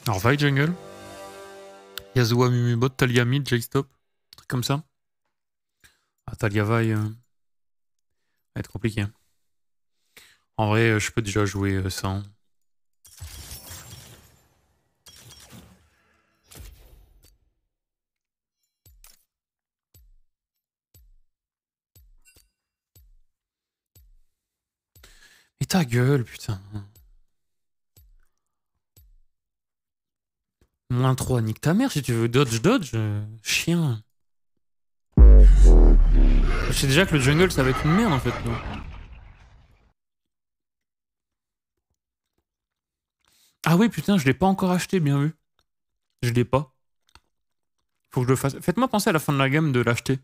Alors Vi jungle. Yasuo Mumu bot, Talia mid, J-stop. Truc comme ça. Ah, Talia Vi va être compliqué. En vrai, je peux déjà jouer sans. Et ta gueule, putain. -3, nique ta mère si tu veux dodge, chien. Je sais déjà que le jungle ça va être une merde en fait. Donc. Ah oui, putain, je l'ai pas encore acheté, bien vu. Je l'ai pas. Faut que je le fasse. Faites-moi penser à la fin de la gamme de l'acheter.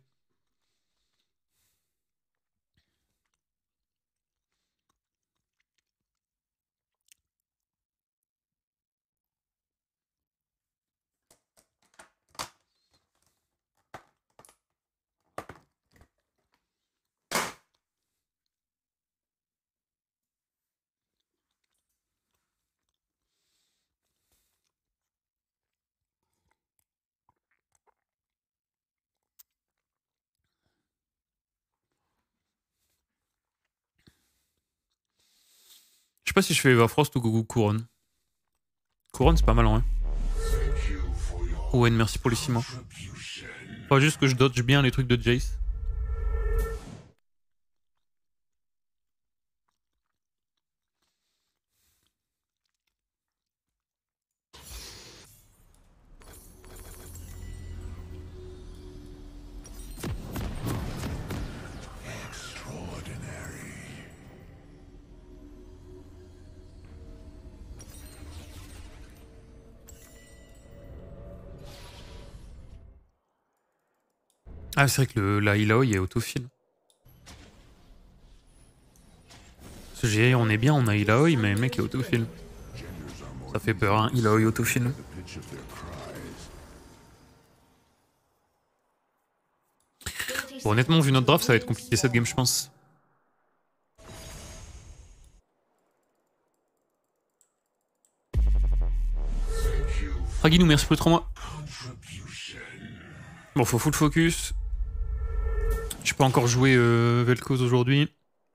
Je sais pas si je fais Eva Frost ou Gougou Couronne. Couronne, c'est pas mal en vrai. Owen, merci pour les 6 mois. Pas juste que je dodge bien les trucs de Jace. Ah, c'est vrai que la Illaoi est autofill. Ce GA, on est bien, on a Illaoi, mais le mec est autofill. Ça fait peur, hein, Illaoi autofill. Bon, honnêtement, vu notre draft, ça va être compliqué cette game, je pense. Raginou, merci pour les 3 mois. Bon, faut full focus. Je peux encore jouer Vel'Koz aujourd'hui.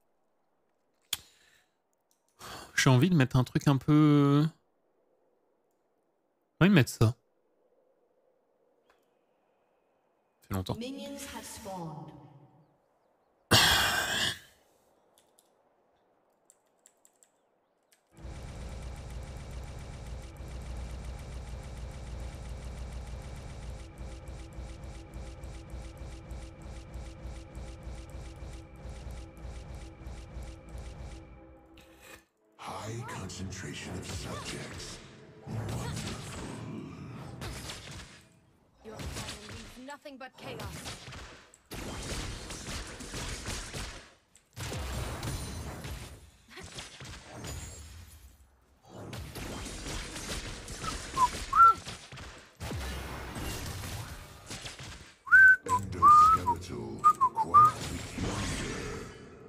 J'ai envie de mettre un truc un peu... J'ai envie de mettre ça. Ça fait longtemps. High concentration of subjects. Wonderful. Your plan leaves nothing but chaos. Endoskeletal. Quite peculiar.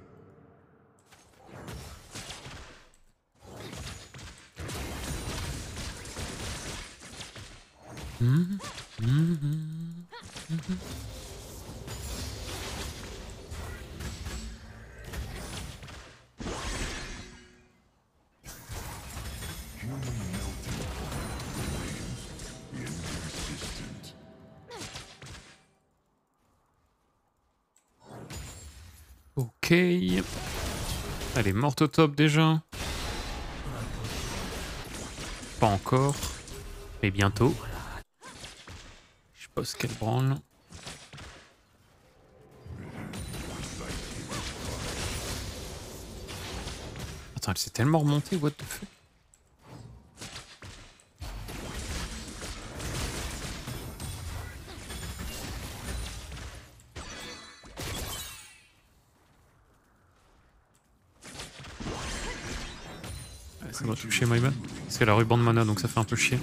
Ok. Elle est morte au top déjà. Pas encore. Mais bientôt. Je sais pas ce qu'elle branle. Attends, elle s'est tellement remontée, what the fuck. Ça doit toucher my bad. Parce qu'elle a ruban de mana donc ça fait un peu chier.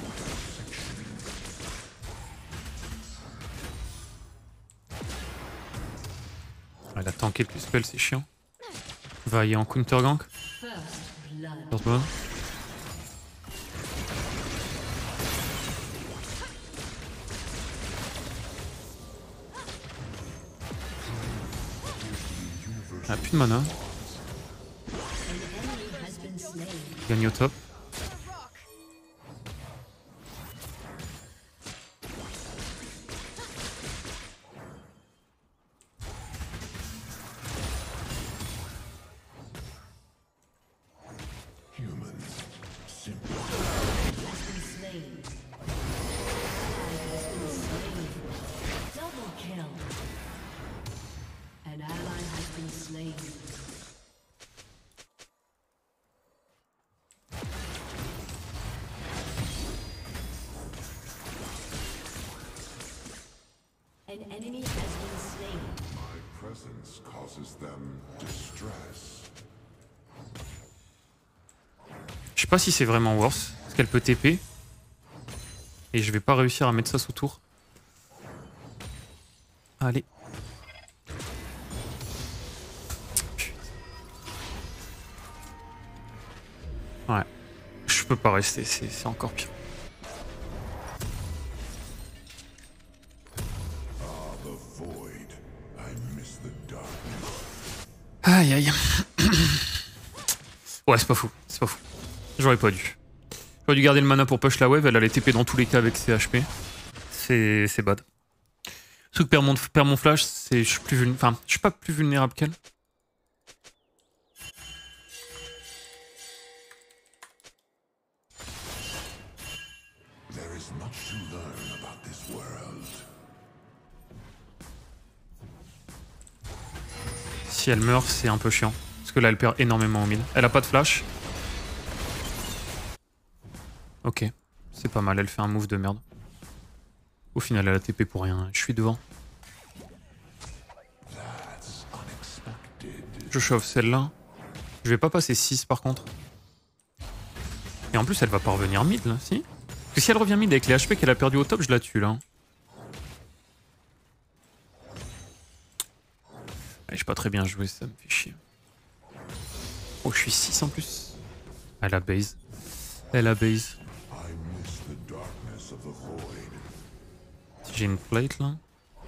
Elle a tanké le spell, c'est chiant. Va y en counter gank. First blood. Ah, plus de mana. Gagne au top. An enemy has been slain. My presence causes them distress. Je sais pas si c'est vraiment worse, parce qu'elle peut TP. Et je vais pas réussir à mettre ça sous tour. Allez. Putain. Ouais. Je peux pas rester, c'est encore pire. Aïe aïe. Ouais, c'est pas fou, c'est pas fou. J'aurais pas dû. J'aurais dû garder le mana pour push la wave, elle allait TP dans tous les cas avec ses HP. C'est bad. Surtout que perd mon flash, je suis plus vulnérable. Enfin, je suis pas plus vulnérable qu'elle. There is much to learn about this world. Si elle meurt, c'est un peu chiant. Parce que là, elle perd énormément au mid. Elle a pas de flash. Ok, c'est pas mal, elle fait un move de merde. Au final, elle a TP pour rien. Je suis devant. Je chauffe celle-là. Je vais pas passer 6 par contre. Et en plus, elle va pas revenir mid là, si? Parce que si elle revient mid avec les HP qu'elle a perdu au top, je la tue là. J'ai pas très bien joué, ça me fait chier. Oh, je suis 6 en plus. Elle a base. Elle a base. I miss the darkness of the void. J'ai une plate là.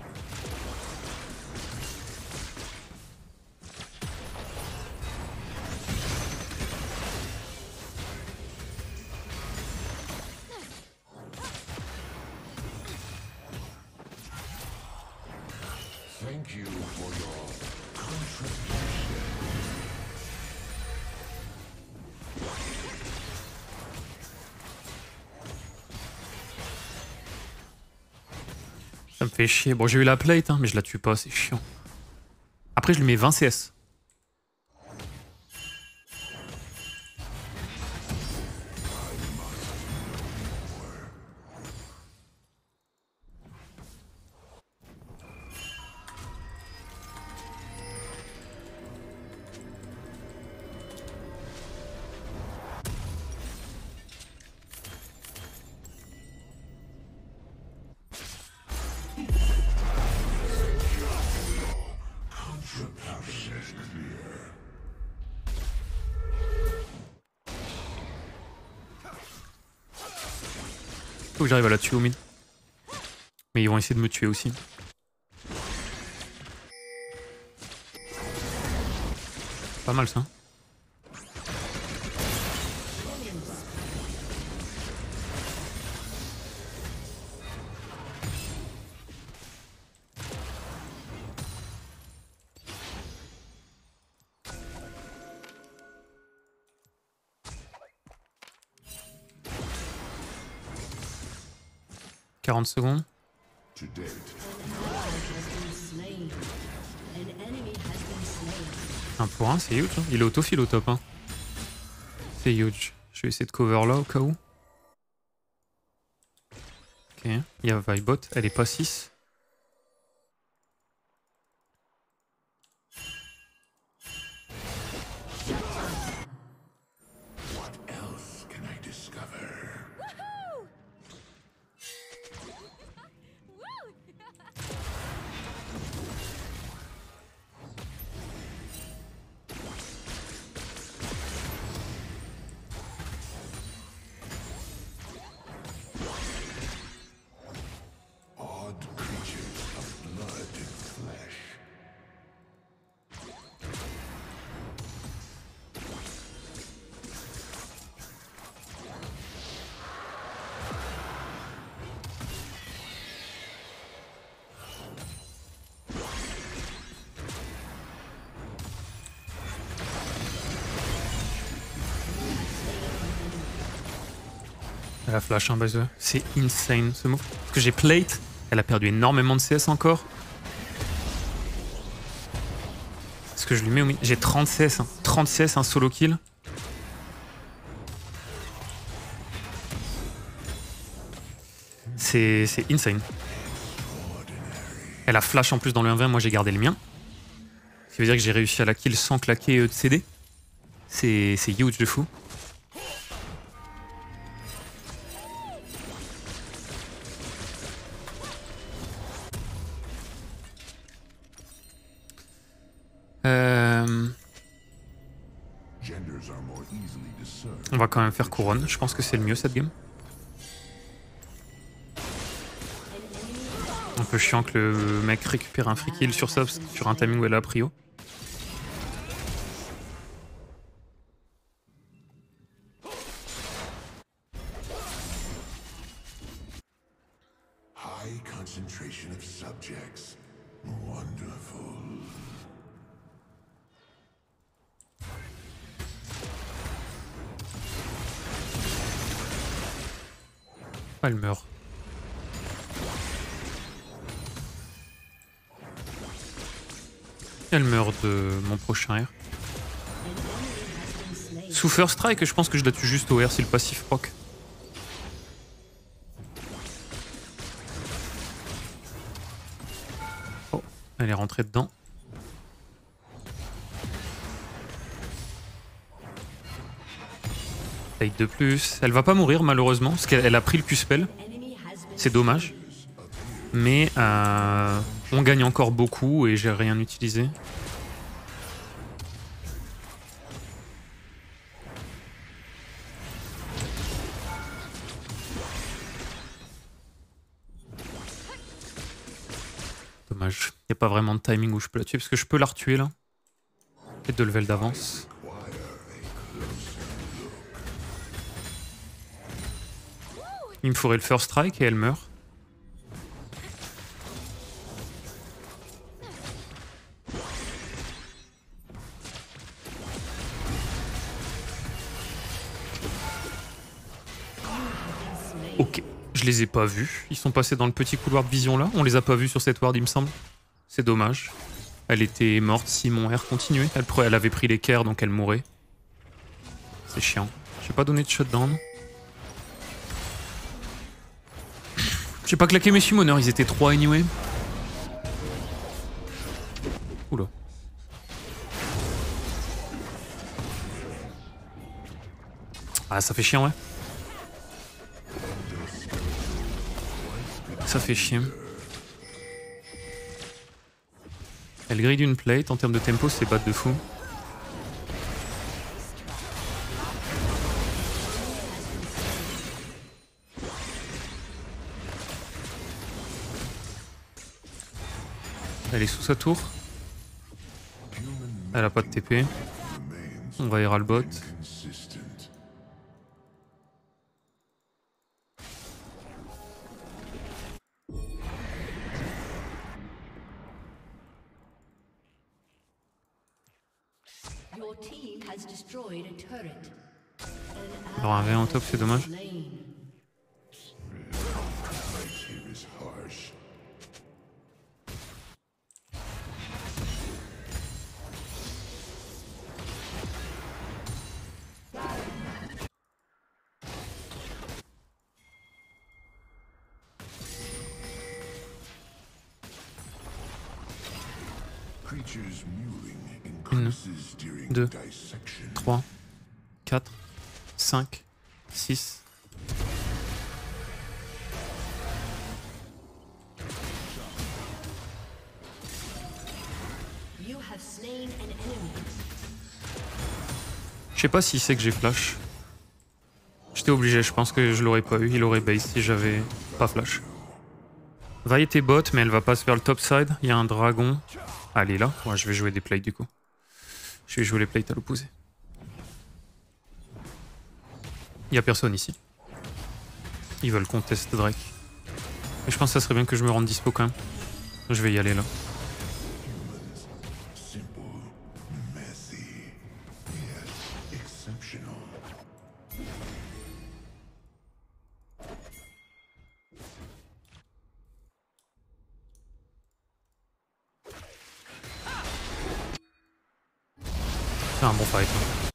Thank you for your contribution. Ça me fait chier. Bon, j'ai eu la plate, hein, mais je la tue pas, c'est chiant. Après, je lui mets 20 CS. Faut que j'arrive à la tuer au mid. Mais ils vont essayer de me tuer aussi. Pas mal ça. « 40 secondes. To date, An enemy has been slain. 1 pour 1, c'est huge. Hein. Il est autofil au top. Hein. C'est huge. Je vais essayer de cover là au cas où. Ok. Il y a Vibot. Elle est pas 6. what else can I discover? Odd Elle a flash, hein, by the way. C'est insane ce move. Parce que j'ai plate, elle a perdu énormément de CS encore. Est-ce que je lui mets au milieu? J'ai 30 CS, hein. 30 CS, un solo kill. C'est insane. Elle a flash en plus dans le 1v1, moi j'ai gardé le mien. Ce qui veut dire que j'ai réussi à la kill sans claquer de CD. C'est huge de fou. On va quand même faire couronne. Je pense que c'est le mieux cette game. Un peu chiant que le mec récupère un free kill sur ça, sur un timing où elle a prio. High concentration of subjects. Wonderful. Elle meurt. Elle meurt de mon prochain R. Sous First Strike, je pense que je la tue juste au R si le passif proc. Oh, elle est rentrée dedans. Take de plus. Elle va pas mourir malheureusement, parce qu'elle a pris le Q-spell. C'est dommage. Mais on gagne encore beaucoup et j'ai rien utilisé. Dommage. Il n'y a pas vraiment de timing où je peux la tuer parce que je peux la retuer là. Et 2 levels d'avance. Il me faudrait le first strike et elle meurt. Ok, je les ai pas vus. Ils sont passés dans le petit couloir de vision là. On les a pas vus sur cette ward, il me semble. C'est dommage. Elle était morte si mon R continuait. Elle avait pris l'équerre donc elle mourait. C'est chiant. J'ai pas donné de shutdown. J'ai pas claqué mes summoners, ils étaient 3 anyway. Oula. Ah, ça fait chier, ouais. Ça fait chier. Elle grille d'une plate, en termes de tempo, c'est bad de fou. Elle est sous sa tour. Elle a pas de TP. On va ira le bot. Alors un V en top, c'est dommage. Une, 2, 3, 4, 5, 6. Je sais pas s'il sait que j'ai flash. J'étais obligé, je pense que je l'aurais pas eu. Il aurait base si j'avais pas flash. Va était bot, mais elle va pas se faire le top side. Il y a un dragon. Ah, elle est là. Ouais, je vais jouer des plates du coup. Je vais jouer les plates à l'opposé. Il y a personne ici. Ils veulent qu'on teste Drake. Mais je pense que ça serait bien que je me rende dispo quand même. Je vais y aller là. un bon fight.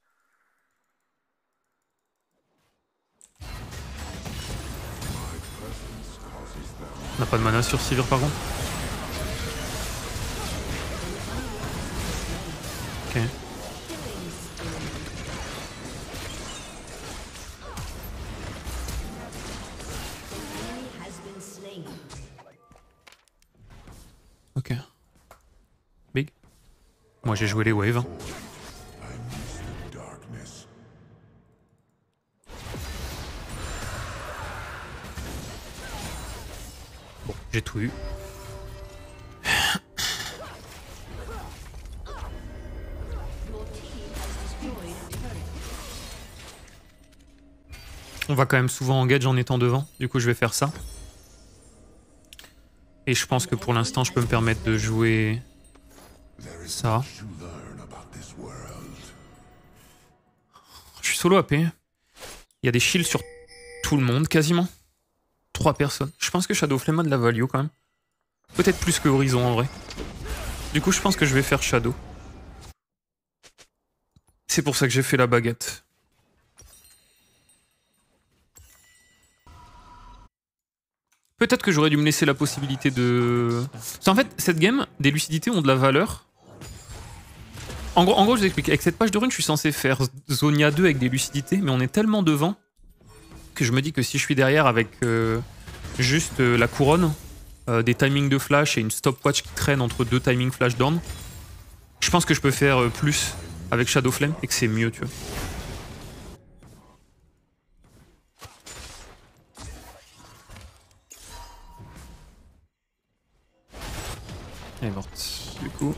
On n'a pas de mana sur Sivir par contre. Ok. Ok. Big. Moi j'ai joué les waves. Hein. Darkness. Bon, j'ai tout eu. On va quand même souvent engage en étant devant, du coup je vais faire ça. Et je pense que pour l'instant je peux me permettre de jouer ça. To learn about this world. Je suis solo AP. Il y a des shields sur tout le monde quasiment. 3 personnes. Je pense que Shadow Flame a de la value quand même. Peut-être plus que Horizon en vrai. Du coup je pense que je vais faire Shadow. C'est pour ça que j'ai fait la baguette. Peut-être que j'aurais dû me laisser la possibilité de... Parce qu'en fait, cette game, des lucidités ont de la valeur. En gros, je vous explique. Avec cette page de rune, je suis censé faire Zonia 2 avec des lucidités, mais on est tellement devant que je me dis que si je suis derrière avec juste la couronne, des timings de flash et une stopwatch qui traîne entre 2 timings flash down, je pense que je peux faire plus avec Shadow Flame et que c'est mieux, tu vois. Elle est morte, du coup.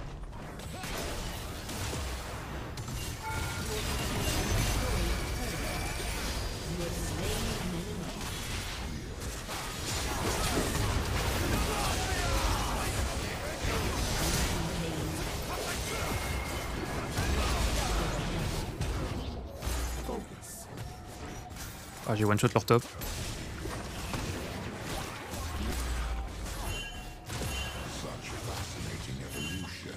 Ah, j'ai one shot leur top. Such fascinating evolution.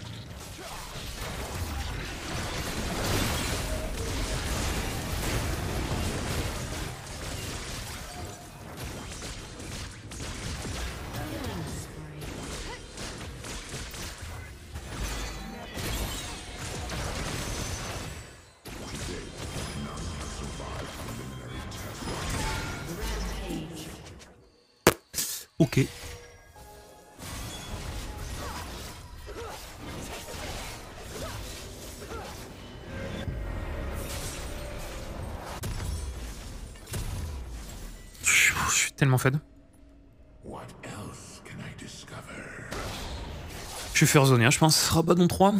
Ok. Je suis tellement fed. What else can I discover? Je vais faire Zonia, je pense. Rabadon 3.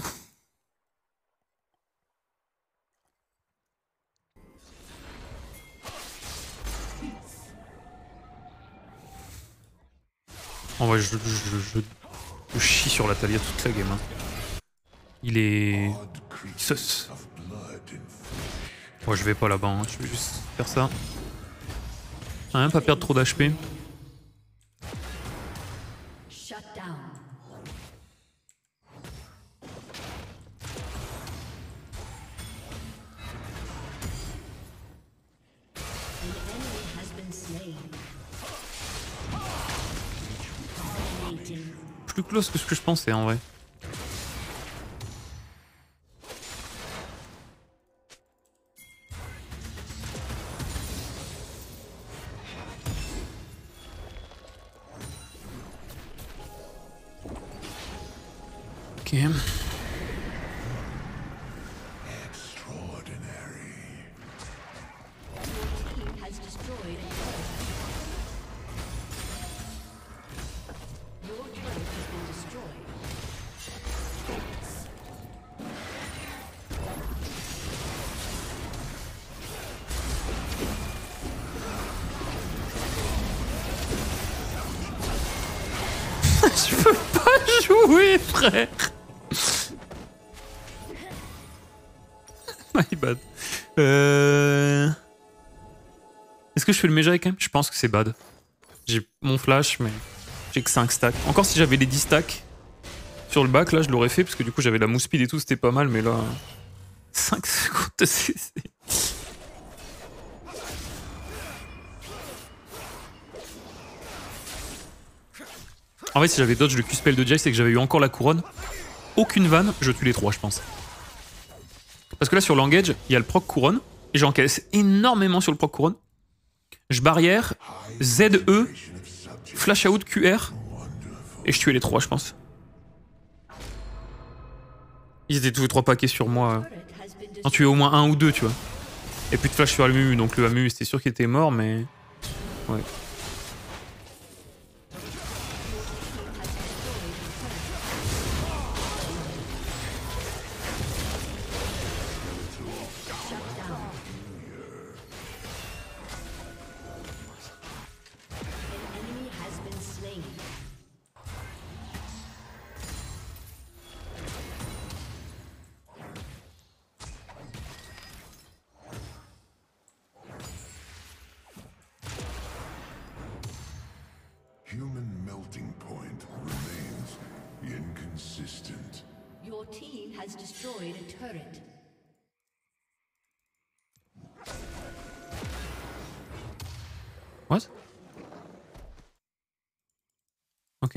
En vrai, je chie sur la Talia toute la game. Hein. Il est... Odd creatures sus. of blood and flesh. Moi, je vais pas là-bas. Hein. Je vais juste faire ça. Hein, pas perdre trop d'HP. Shut down. An enemy has been slain. Dominating. Plus close que ce que je pensais, en vrai. Ok. Extraordinary. Team has destroyed a turret. Your turret has been destroyed. Je peux pas jouer, frère. My bad. Est-ce que je fais le Mejai quand même? Je pense que c'est bad. J'ai mon flash, mais j'ai que 5 stacks. Encore si j'avais les 10 stacks sur le bac, là, je l'aurais fait, parce que du coup, j'avais la mousse speed et tout, c'était pas mal, mais là, 5 secondes de CC. En fait, si j'avais dodge le Q-spell de Jace et que j'avais eu encore la couronne, aucune vanne, je tue les 3, je pense. Parce que là, sur l'engage, il y a le proc couronne, et j'encaisse énormément sur le proc couronne. Je barrière, ZE, flash out QR, et je tuais les 3, je pense. Ils étaient tous les 3 paquets sur moi. J'en tuais au moins 1 ou 2, tu vois. Et plus de flash sur Amumu, donc le Amumu, c'était sûr qu'il était mort, mais... Ouais. Human melting point remains inconsistent. Your team has destroyed a turret. What? Ok.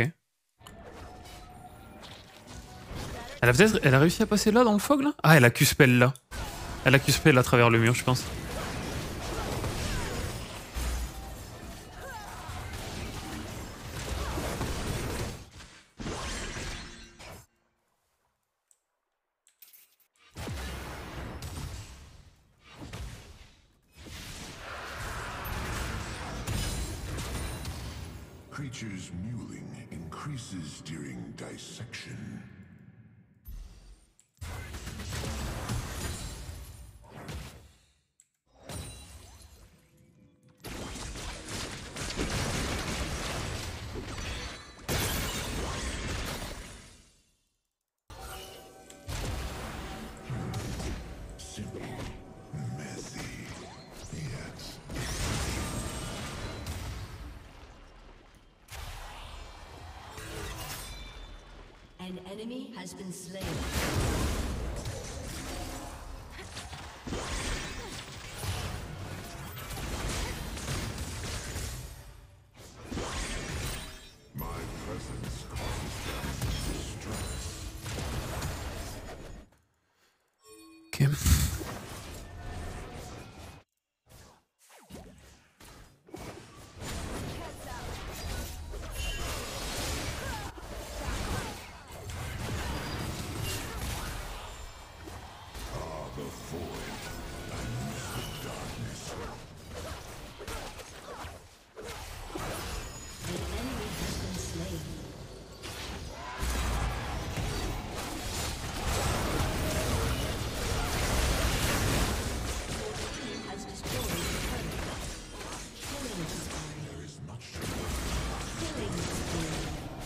Elle a réussi à passer là dans le fog là? Ah, elle a Q-spell là. Elle a Q-spell à travers le mur, je pense. Creatures' mewling increases during dissection. Simple, messy, yet An enemy has been slain. my presence causes them distress. Ok. An enemy has been slain. Your team has destroyed a turret. Killing spree. There is much to Killing spree.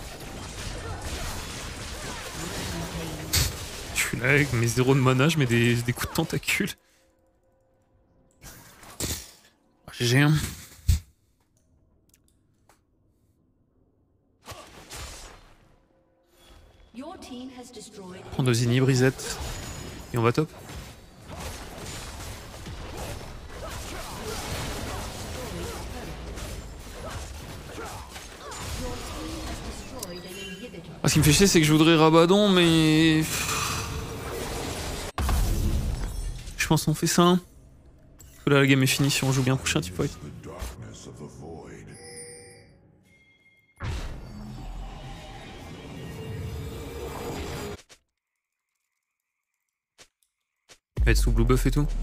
Rampage. Je suis là avec mes 0 de mana, je mets des coups de tentacules. GG. Hein. Your team has destroyed Prends 2 inhibs, reset. Et on va top. destroyed an inhibitor. Ah, ce qui me fait chier, c'est que je voudrais Rabadon, mais... Je pense qu'on fait ça. Hein. Parce que là, la game est finie si on joue bien prochain type fight. the darkness of the void. Il va être sous blue buff et tout.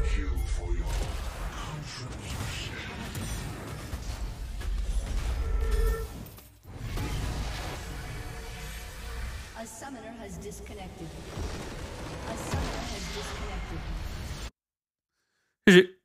A summoner has disconnected. A summoner has disconnected. GG.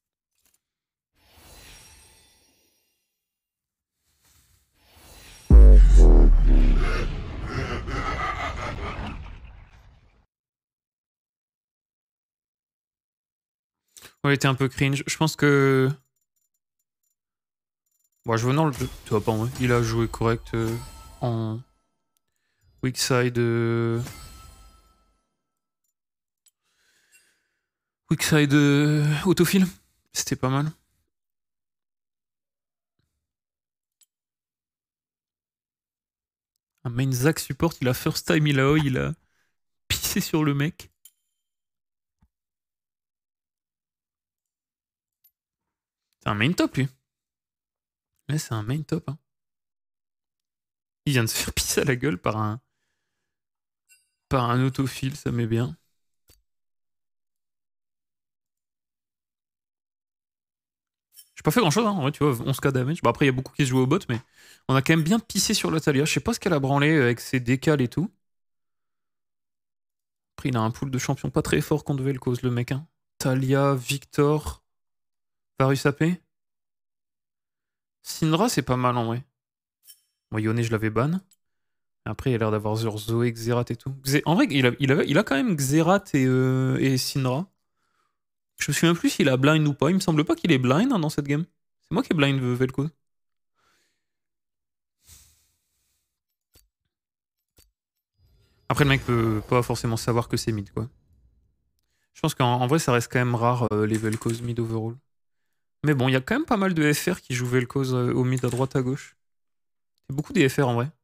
Ouais, il était un peu cringe. Je pense que... Bon, je venant le... Tu vois pas, ouais. Il a joué correct en... Weak side... Quickside autofill. C'était pas mal. Un main Zac support, il a first time, il a pissé sur le mec. C'est un main top, lui. Ouais, c'est un main top. Hein. Il vient de se faire pisser à la gueule par un autofill, ça met bien. J'ai pas fait grand chose, hein. En vrai, tu vois, 11k damage. Bon, après, il y a beaucoup qui se jouent au bot, mais on a quand même bien pissé sur la Talia. Je sais pas ce qu'elle a branlé avec ses décals et tout. Après, il a un pool de champions pas très fort qu'on devait le cause, le mec. Hein. Talia, Victor, Varus AP. Syndra, c'est pas mal en vrai. Moi, Yone, je l'avais ban. Après, il a l'air d'avoir genre Zoé, Xerath et tout. En vrai, il a quand même Xerath et Syndra. Je me souviens plus s'il a blind ou pas. Il me semble pas qu'il est blind hein, dans cette game. C'est moi qui ai blind Vel'Koz. Après, le mec peut pas forcément savoir que c'est mid, quoi. Je pense qu'en vrai, ça reste quand même rare les Vel'Koz mid overall. Mais bon, il y a quand même pas mal de FR qui jouent Vel'Koz au mid à droite à gauche. C'est beaucoup des FR en vrai.